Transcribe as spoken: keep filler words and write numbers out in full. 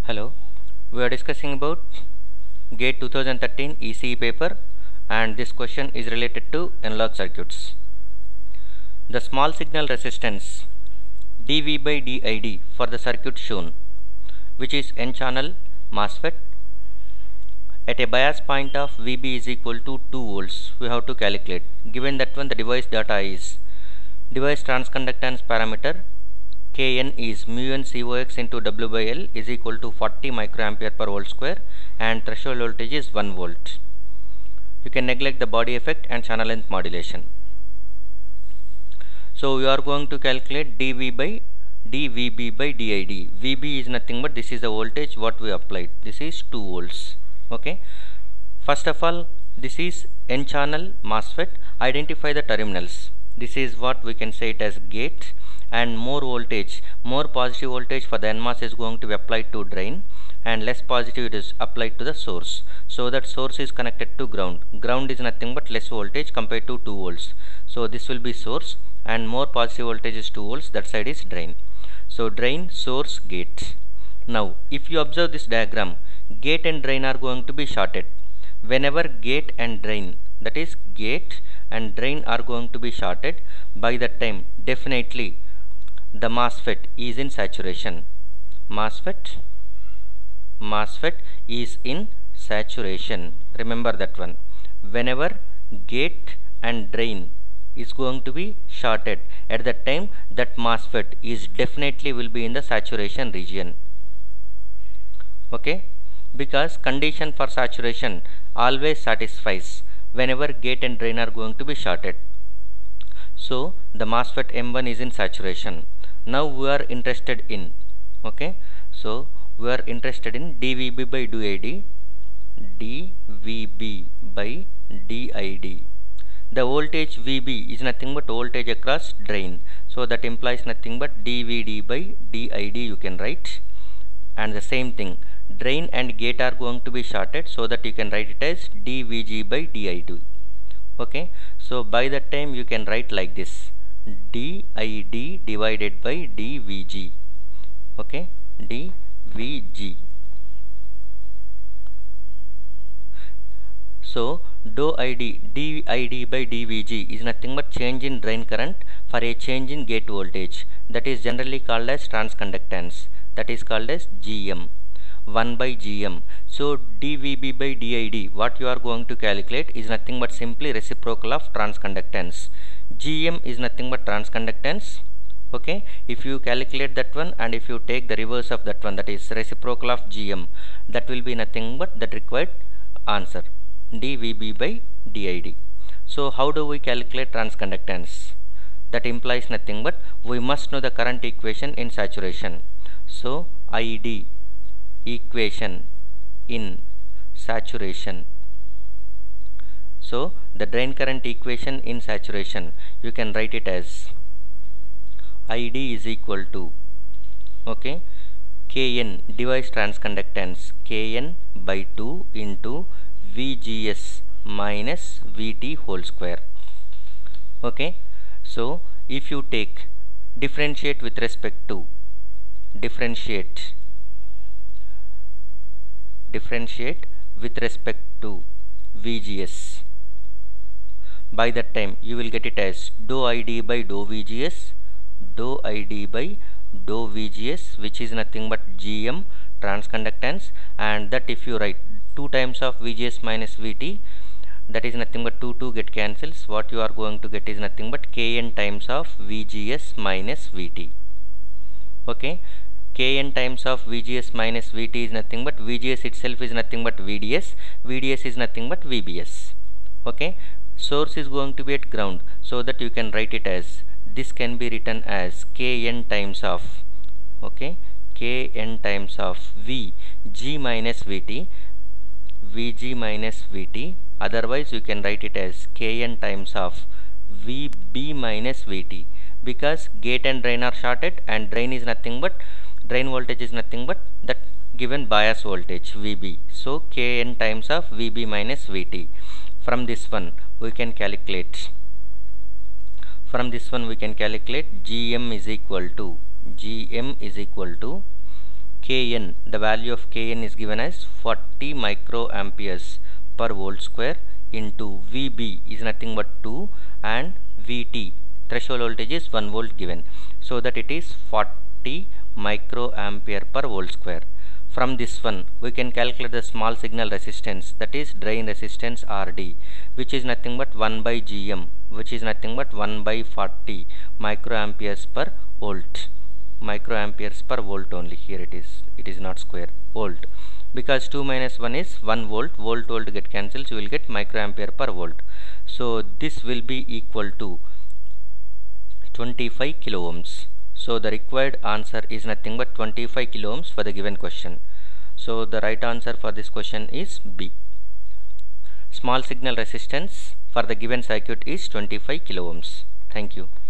Hello, we are discussing about GATE twenty thirteen E C E paper, and this question is related to analog circuits. The small signal resistance dV by dId for the circuit shown, which is N-channel MOSFET at a bias point of V B is equal to two volts, we have to calculate. Given that one, the device data is device transconductance parameter Kn is mu n C O X into W by L is equal to forty microampere per volt square, and threshold voltage is one volt. You can neglect the body effect and channel length modulation. So we are going to calculate dV by dVb by dId. V B is nothing but this is the voltage what we applied. This is two volts. Okay. First of all, this is N-channel MOSFET. Identify the terminals. This is what we can say it as gate, and more voltage, more positive voltage for the N MOS is going to be applied to drain, and less positive it is applied to the source. So that source is connected to ground. Ground is nothing but less voltage compared to two volts. So this will be source, and more positive voltage is two volts, that side is drain. So drain, source, gate. Now if you observe this diagram, gate and drain are going to be shorted. Whenever gate and drain, that is gate and drain are going to be shorted, by that time definitely the MOSFET is in saturation. MOSFET MOSFET is in saturation. Remember that one. Whenever gate and drain is going to be shorted, at that time that MOSFET is definitely will be in the saturation region. Okay, because condition for saturation always satisfies whenever gate and drain are going to be shorted. So the MOSFET M one is in saturation. Now we are interested in, okay, so we are interested in dVb by dId, dVb by dId. The voltage V B is nothing but voltage across drain, so that implies nothing but dVd by dId you can write. And the same thing, drain and gate are going to be shorted, so that you can write it as dVg by dId. Okay, so by that time you can write like this, dId divided by dVg. Okay, dVg. So dou id dId by dVg is nothing but change in drain current for a change in gate voltage, that is generally called as transconductance, that is called as G M, one by G M. So dVb by dId, what you are going to calculate is nothing but simply reciprocal of transconductance. G M is nothing but transconductance. Okay, if you calculate that one and if you take the reverse of that one, that is reciprocal of G M, that will be nothing but that required answer, dVb by dId. So how do we calculate transconductance? That implies nothing but we must know the current equation in saturation. So I D equation in saturation. So the drain current equation in saturation, you can write it as I D is equal to, okay, Kn device transconductance Kn by two into V G S minus V T whole square. Okay, so if you take differentiate with respect to differentiate differentiate with respect to V G S, by that time you will get it as dou Id by dou V G S, dou Id by dou V G S, which is nothing but G M transconductance, and that if you write two times of V G S minus V T, that is nothing but two two get cancels. What you are going to get is nothing but Kn times of V G S minus V T. Okay, Kn times of V G S minus V T is nothing but V G S itself is nothing but V D S, V D S is nothing but V B S. Okay, source is going to be at ground, so that you can write it as, this can be written as Kn times of, okay, Kn times of V G minus V T, V G minus V T. Otherwise you can write it as Kn times of V B minus V T, because gate and drain are shorted, and drain is nothing but drain voltage is nothing but that given bias voltage V B. So Kn times of V B minus V T. From this one we can calculate from this one we can calculate G M is equal to G M is equal to Kn, the value of Kn is given as forty microamperes per volt square into Vb is nothing but two and Vt, threshold voltage is one volt given, so that it is forty microampere per volt square. From this one we can calculate the small signal resistance, that is drain resistance R D, which is nothing but one by Gm, which is nothing but one by forty microamperes per volt. Microamperes per volt only, here it is, it is not square, volt, because two minus one is one volt, volt volt get cancelled, so you will get microampere per volt. So this will be equal to twenty-five kilo ohms. So the required answer is nothing but twenty-five kilo ohms for the given question. So the right answer for this question is B. Small signal resistance for the given circuit is twenty-five kilo ohms. Thank you.